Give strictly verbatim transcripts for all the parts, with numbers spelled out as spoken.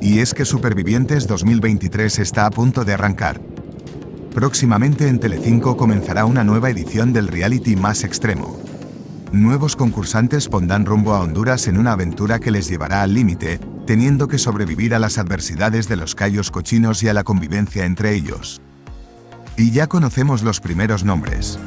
Y es que Supervivientes dos mil veintitrés está a punto de arrancar. Próximamente en Telecinco comenzará una nueva edición del reality más extremo. Nuevos concursantes pondrán rumbo a Honduras en una aventura que les llevará al límite, teniendo que sobrevivir a las adversidades de los callos cochinos y a la convivencia entre ellos. Y ya conocemos los primeros nombres.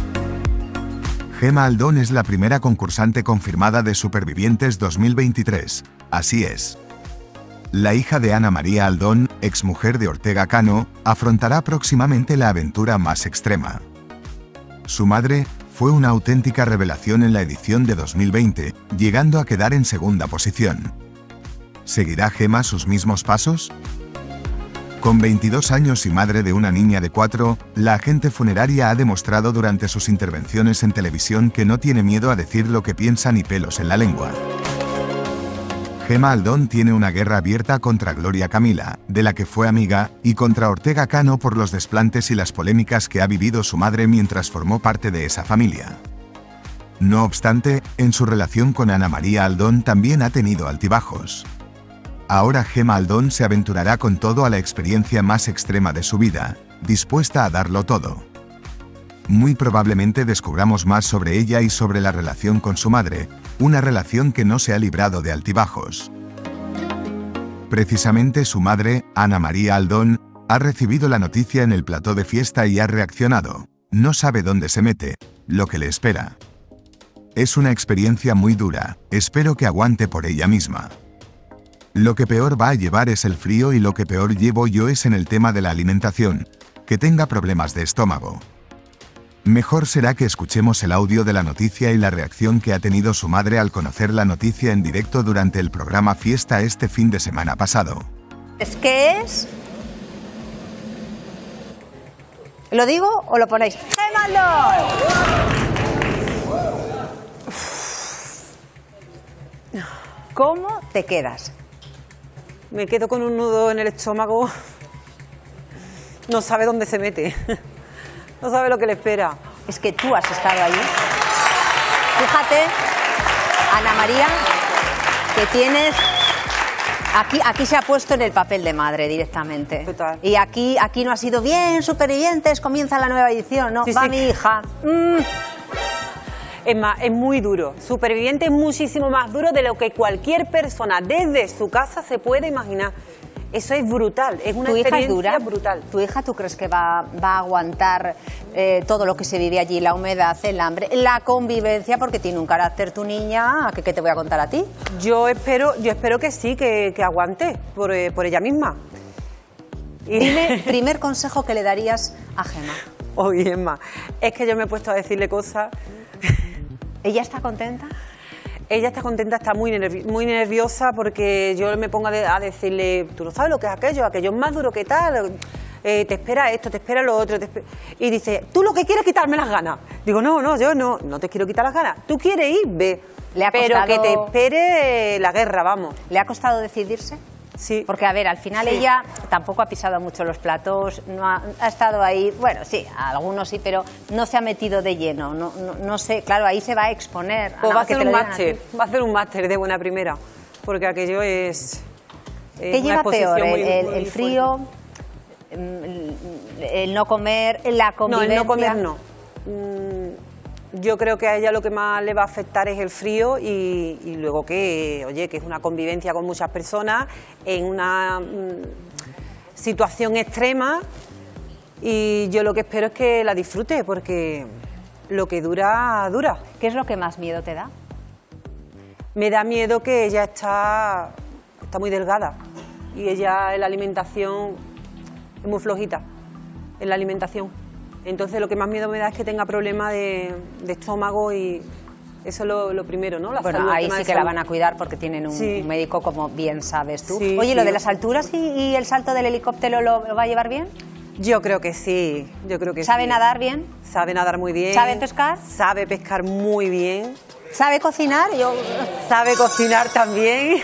Gemma Aldón es la primera concursante confirmada de Supervivientes dos mil veintitrés, así es. La hija de Ana María Aldón, exmujer de Ortega Cano, afrontará próximamente la aventura más extrema. Su madre fue una auténtica revelación en la edición de dos mil veinte, llegando a quedar en segunda posición. ¿Seguirá Gemma sus mismos pasos? Con veintidós años y madre de una niña de cuatro, la agente funeraria ha demostrado durante sus intervenciones en televisión que no tiene miedo a decir lo que piensa ni pelos en la lengua. Gemma Aldón tiene una guerra abierta contra Gloria Camila, de la que fue amiga, y contra Ortega Cano por los desplantes y las polémicas que ha vivido su madre mientras formó parte de esa familia. No obstante, en su relación con Ana María Aldón también ha tenido altibajos. Ahora Gemma Aldón se aventurará con todo a la experiencia más extrema de su vida, dispuesta a darlo todo. Muy probablemente descubramos más sobre ella y sobre la relación con su madre, una relación que no se ha librado de altibajos. Precisamente su madre, Ana María Aldón, ha recibido la noticia en el plató de fiesta y ha reaccionado. No sabe dónde se mete, lo que le espera. Es una experiencia muy dura, espero que aguante por ella misma. Lo que peor va a llevar es el frío y lo que peor llevo yo es en el tema de la alimentación, que tenga problemas de estómago. Mejor será que escuchemos el audio de la noticia y la reacción que ha tenido su madre al conocer la noticia en directo durante el programa Fiesta este fin de semana pasado. ¿Es qué es? ¿Lo digo o lo ponéis? ¡Gemma Aldón! ¿Cómo te quedas? Me quedo con un nudo en el estómago. No sabe dónde se mete. No sabe lo que le espera. Es que tú has estado allí. Fíjate, Ana María, que tienes... Aquí, aquí se ha puesto en el papel de madre directamente. Total. Y aquí, aquí no ha sido bien, Supervivientes, comienza la nueva edición, ¿no? Sí, Va sí. mi hija. Mm. Es más, es muy duro. Superviviente es muchísimo más duro de lo que cualquier persona desde su casa se puede imaginar. Eso es brutal, es una ¿Tu hija es experiencia dura? brutal. ¿Tu hija tú crees que va, va a aguantar eh, todo lo que se vive allí, la humedad, el hambre, la convivencia, porque tiene un carácter tu niña, que, que te voy a contar a ti? Yo espero, yo espero que sí, que, que aguante por, eh, por ella misma. Y... Dime, primer consejo que le darías a Gemma. Oye, Emma, es que yo me he puesto a decirle cosas. ¿Ella está contenta? Ella está contenta, está muy, nervi muy nerviosa porque yo me pongo a, de a decirle, tú no sabes lo que es aquello, aquello es más duro que tal, eh, te espera esto, te espera lo otro. Te espera... Y dice, tú lo que quieres es quitarme las ganas. Digo, no, no, yo no, no te quiero quitar las ganas. Tú quieres ir, ve. ¿Le ha Pero costado... que te espere la guerra, vamos. ¿Le ha costado decidirse? Sí. Porque, a ver, al final Sí. ella tampoco ha pisado mucho los platos, no ha, ha estado ahí, bueno, sí, algunos sí, pero no se ha metido de lleno, no, no, no sé, claro, ahí se va a exponer. Pues Ana, va a que hacer te un lo digan a máster, ti. va a hacer un máster de buena primera, porque aquello es... es ¿Qué una lleva exposición peor, muy- el, el- muy el frío, el, el no comer, la No, convivencia? el no comer no. Mm, Yo creo que a ella lo que más le va a afectar es el frío y, y luego que, oye, que es una convivencia con muchas personas en una mm, situación extrema y yo lo que espero es que la disfrute porque lo que dura, dura. ¿Qué es lo que más miedo te da? Me da miedo que ella está, está muy delgada y ella en la alimentación es muy flojita, en la alimentación. Entonces lo que más miedo me da es que tenga problemas de, de estómago y eso es lo, lo primero, ¿no? La Bueno, salud, el ahí tema sí de que la salud. van a cuidar porque tienen un, Sí. un médico, como bien sabes tú. Sí, Oye, sí. ¿lo de las alturas y, y el salto del helicóptero lo, lo va a llevar bien? Yo creo que sí, yo creo que ¿Sabe sí. nadar bien? Sabe nadar muy bien. ¿Sabe pescar? Sabe pescar muy bien. ¿Sabe cocinar? Yo... Sabe cocinar también.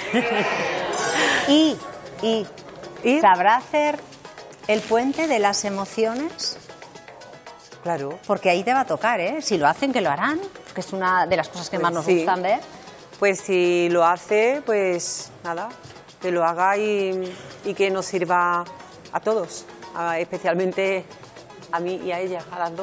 Y, y, ¿Y? ¿sabrá hacer el puente de las emociones? Claro. Porque ahí te va a tocar, ¿eh? Si lo hacen, que lo harán, que es una de las cosas que Pues más nos sí. gustan ver. Pues si lo hace, pues nada, que lo haga y, y que nos sirva a todos, a, especialmente a mí y a ella, a las dos.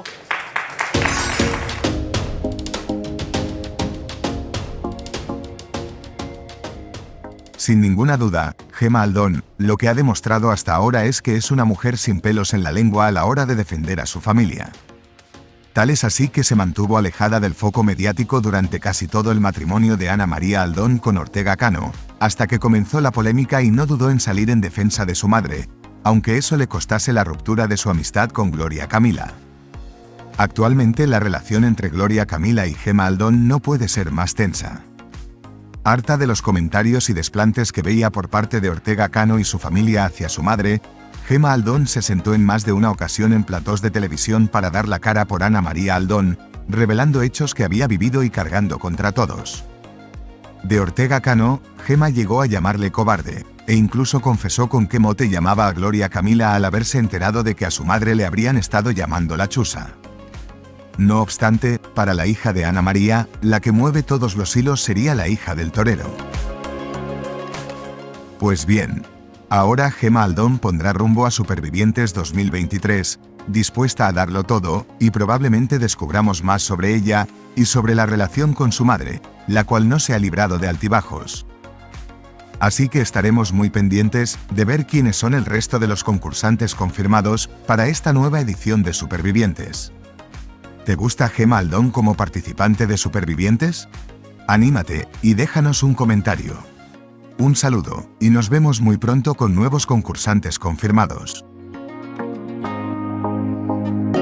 Sin ninguna duda, Gemma Aldón, lo que ha demostrado hasta ahora es que es una mujer sin pelos en la lengua a la hora de defender a su familia. Tal es así que se mantuvo alejada del foco mediático durante casi todo el matrimonio de Ana María Aldón con Ortega Cano, hasta que comenzó la polémica y no dudó en salir en defensa de su madre, aunque eso le costase la ruptura de su amistad con Gloria Camila. Actualmente la relación entre Gloria Camila y Gemma Aldón no puede ser más tensa. Harta de los comentarios y desplantes que veía por parte de Ortega Cano y su familia hacia su madre, Gemma Aldón se sentó en más de una ocasión en platós de televisión para dar la cara por Ana María Aldón, revelando hechos que había vivido y cargando contra todos. De Ortega Cano, Gemma llegó a llamarle cobarde, e incluso confesó con qué mote llamaba a Gloria Camila al haberse enterado de que a su madre le habrían estado llamando la chusa. No obstante, para la hija de Ana María, la que mueve todos los hilos sería la hija del torero. Pues bien, ahora Gemma Aldón pondrá rumbo a Supervivientes dos mil veintitrés, dispuesta a darlo todo, y probablemente descubramos más sobre ella, y sobre la relación con su madre, la cual no se ha librado de altibajos. Así que estaremos muy pendientes de ver quiénes son el resto de los concursantes confirmados para esta nueva edición de Supervivientes. ¿Te gusta Gemma Aldón como participante de Supervivientes? Anímate y déjanos un comentario. Un saludo, y nos vemos muy pronto con nuevos concursantes confirmados.